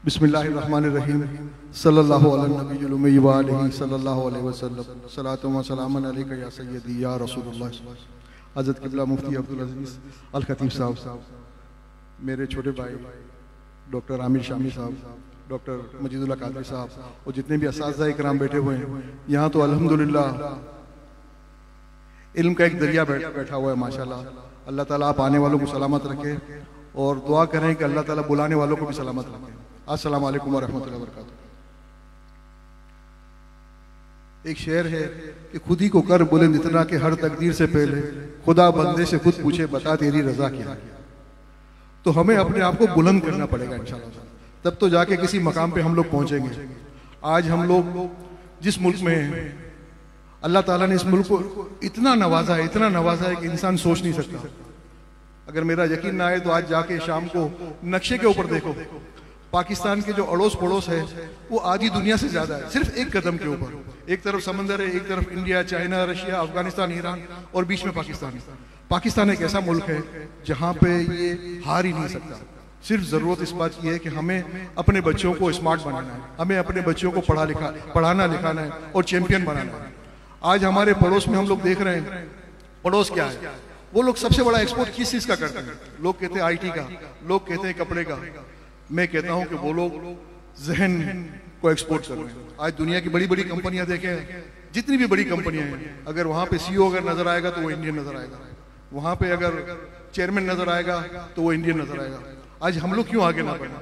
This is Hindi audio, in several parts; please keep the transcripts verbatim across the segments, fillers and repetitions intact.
बिस्मिल्लाहिर्रहमानिर्रहीम सल्लल्लाहु अलैहि नबील उम्मी व आलिहि सल्लल्लाहु अलैहि वसल्लम सलातु व सलामुन अलैका या सय्यदी या रसूलुल्लाह। हज़रत क़िबला मुफ्ती अब्दुल अज़ीज़ अल खतीब साहब, मेरे छोटे भाई डॉक्टर आमिर शामी साहब, डॉक्टर मजीदुल्लाह कादरी साहब और जितने भी असातिज़ा इकराम बैठे हुए हैं यहाँ, तो अल्हम्दुलिल्लाह इल्म का एक दरिया बैठा हुआ है माशाल्लाह। अल्लाह ताला आप आने वालों को सलामत रखे और दुआ करें कि अल्लाह ताला बुलाने वालों को भी सलामत रखे। अस्सलाम वालेकुम वरहमतुल्लाहि वबरकातुहू। एक शेर है कि खुद ही को कर बुलंद इतना कि हर तकदीर से पहले खुदा बंदे से खुद पूछे बता तेरी रजा क्या है। तो हमें अपने आप को बुलंद करना पड़ेगा इंशाअल्लाह, तब तो जाके किसी मकाम पे हम लोग पहुंचेंगे। आज हम लोग जिस मुल्क में हैं, अल्लाह ताला ने इस मुल्क को इतना नवाजा है, इतना नवाजा है कि इंसान सोच नहीं सकता। अगर मेरा यकीन ना आए तो आज जाके शाम को नक्शे के ऊपर देखो, पाकिस्तान के जो अड़ोस पड़ोस है वो आधी दुनिया से ज्यादा है, सिर्फ एक कदम के ऊपर। एक तरफ समंदर है, एक तरफ India, China, Russia, Afghanistan, Iran और बीच में पाकिस्तान। पाकिस्तान एक ऐसा मुल्क है जहाँ पे ये हार ही नहीं सकता। सिर्फ जरूरत इस बात की है कि हमें अपने बच्चों को स्मार्ट बनाना है, हमें अपने बच्चों को पढ़ा लिखा पढ़ाना लिखाना है और चैंपियन बनाना है। आज हमारे पड़ोस में हम लोग देख रहे हैं, पड़ोस क्या है, वो लोग सबसे बड़ा एक्सपोर्ट किस चीज का करते हैं? लोग कहते हैं आईटी का, लोग कहते हैं कपड़े का। मैं कहता हूं कि वो लोग जहन को एक्सपोर्ट कर रहे हैं। आज दुनिया की बड़ी बड़ी कंपनियां देखें, जितनी भी बड़ी कंपनियां हैं, अगर वहां पे सीईओ अगर नजर आएगा तो वो इंडियन नजर आएगा, वहां पे अगर चेयरमैन नजर आएगा तो वो इंडियन नजर आएगा। आज हम लोग क्यों आगे ना बढ़े?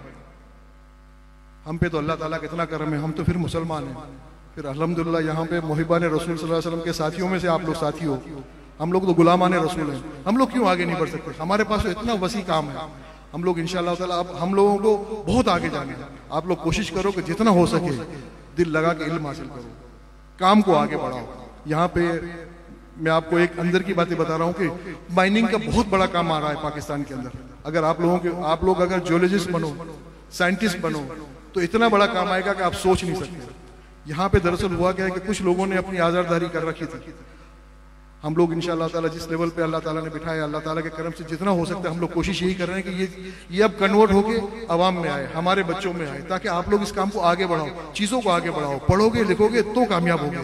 हम पे तो अल्लाह ताला का इतना करम है, हम तो फिर मुसलमान हैं। फिर अल्हम्दुलिल्लाह यहाँ पे मोहिबान रसूल सल्लल्लाहु अलैहि वसल्लम के साथियों में से आप लोग साथी हो। हम लोग तो गुलामान रसूल हैं, हम लोग क्यों आगे नहीं बढ़ सकते? हमारे पास तो इतना वसी काम है। हम लोग इंशाअल्लाह ताला अब हम लोगों को बहुत आगे जाना है। आप लोग कोशिश करो कि जितना हो सके दिल लगा के इल्म हासिल करो, काम को आगे बढ़ाओ। यहाँ पे मैं आपको एक अंदर की बातें बता रहा हूँ कि माइनिंग का बहुत बड़ा काम आ रहा है पाकिस्तान के अंदर। अगर आप लोगों के आप लोग अगर जियोलॉजिस्ट बनो, साइंटिस्ट बनो, तो इतना बड़ा काम आएगा कि आप सोच नहीं सकते। यहाँ पे दरअसल हुआ क्या है कि कुछ लोगों ने अपनी आजारदारी कर रखी थी। हम लोग इंशाअल्लाह ताला जिस लेवल पे अल्लाह ताला ने बिठाया, अल्लाह ताला के करम से जितना हो सकता है हम लोग कोशिश यही कर रहे हैं कि ये ये अब कन्वर्ट होके अवाम में आए, हमारे बच्चों में आए, ताकि आप लोग इस काम को आगे बढ़ाओ, चीजों को आगे बढ़ाओ। पढ़ोगे लिखोगे तो कामयाब होगे।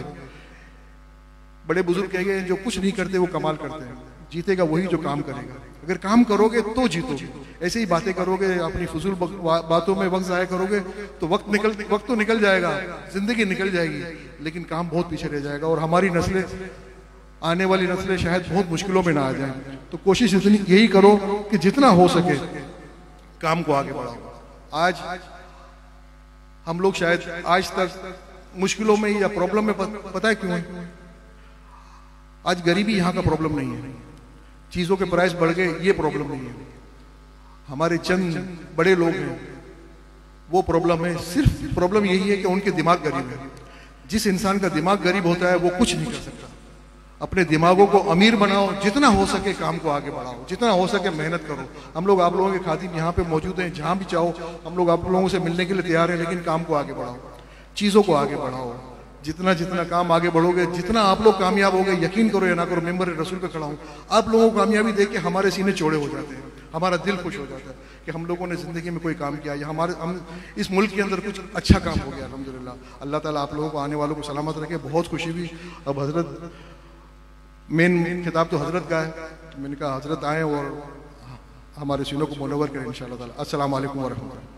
बड़े बुजुर्ग कह गए, जो कुछ नहीं करते वो कमाल करते हैं। जीतेगा वही जो काम करेगा। अगर काम करोगे तो जीतोगे। ऐसे ही बातें करोगे, अपनी फजूल बातों में वक्त जाया करोगे तो वक्त निकल वक्त तो निकल जाएगा, जिंदगी निकल जाएगी, लेकिन काम बहुत पीछे रह जाएगा और हमारी नस्लें, आने वाली नस्लें शायद बहुत मुश्किलों में ना आ जाएं। तो कोशिश इतनी यही करो कि जितना हो सके काम को आगे बढ़ाओ। आज हम लोग शायद आज तक मुश्किलों में या प्रॉब्लम में, पता है क्यों है? आज गरीबी यहाँ का प्रॉब्लम नहीं है, चीजों के प्राइस बढ़ गए ये प्रॉब्लम नहीं है। हमारे चंद बड़े लोग हैं वो प्रॉब्लम है। सिर्फ प्रॉब्लम यही है कि उनके दिमाग गरीब है। जिस इंसान का दिमाग गरीब होता है वो कुछ नहीं कर सकता। अपने दिमागों को अमीर बनाओ, जितना हो सके काम को आगे बढ़ाओ, जितना हो सके मेहनत करो। हम लोग आप लोगों के खातिर यहाँ पे मौजूद हैं, जहां भी चाहो हम लोग आप लोगों से मिलने के लिए तैयार हैं, लेकिन काम को आगे बढ़ाओ, चीजों को आगे बढ़ाओ। जितना जितना काम आगे बढ़ोगे, जितना आप लोग कामयाब होगे, यकीन करो या ना करो, मेंबर रसूल पे खड़ा हूं, आप लोगों को कामयाबी देख के हमारे सीने चौड़े हो जाते हैं, हमारा दिल खुश हो जाता है कि हम लोगों ने जिंदगी में कोई काम किया या हमारे हम इस मुल्क के अंदर कुछ अच्छा काम हो गया। अल्हम्दुलिल्लाह। अल्लाह ताला आप लोगों को, आने वालों को सलामत रखे। बहुत खुशी हुई। अब हजरत मेन खिताब तो हजरत का है, मैंने कहा हजरत आए और हमारे सीनों को मुनव्वर करें इंशाअल्लाह ताला। अस्सलाम वालेकुम वरहमतुल्लाह।